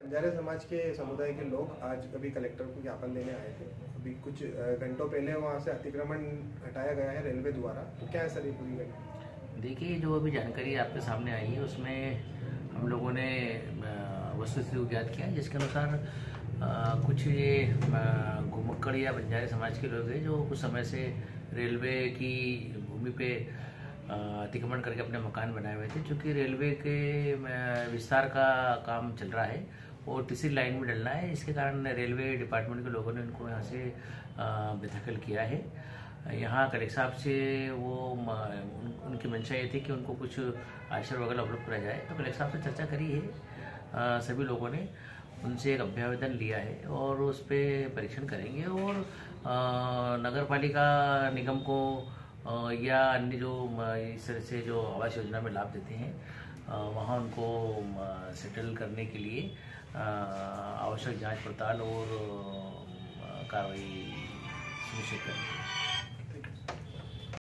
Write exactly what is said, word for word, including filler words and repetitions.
बंजारा समाज के समुदाय के लोग आज अभी कलेक्टर को ज्ञापन देने आए थे। अभी कुछ घंटों पहले वहाँ से अतिक्रमण हटाया गया है रेलवे द्वारा, तो क्या है सर ये पूरी घटना? देखिए, जो अभी जानकारी आपके सामने आई है उसमें हम लोगों ने वस्तुस्थिति को ज्ञात किया है, जिसके अनुसार कुछ ये घुमक्कड़ या बंजारे समाज के लोग हैं जो कुछ समय से रेलवे की भूमि पे अतिक्रमण करके अपने मकान बनाए हुए थे। चूँकि रेलवे के विस्तार का काम चल रहा है और तीसरी लाइन में डलना है, इसके कारण रेलवे डिपार्टमेंट के लोगों ने उनको यहाँ से बेदखल किया है। यहाँ कलेक्टर साहब से वो उन, उनकी मंशा ये थी कि उनको कुछ आश्रय वगैरह उपलब्ध कराया जाए, तो कलेक्टर साहब से चर्चा करी है। आ, सभी लोगों ने उनसे एक अभ्यावेदन लिया है और उस पर परीक्षण करेंगे और नगर पालिका निगम को आ, या अन्य जो इस तरह से जो आवास योजना में लाभ देते हैं वहाँ उनको सेटल करने के लिए आवश्यक जांच पड़ताल और कार्रवाई सुनिश्चित करेंगे।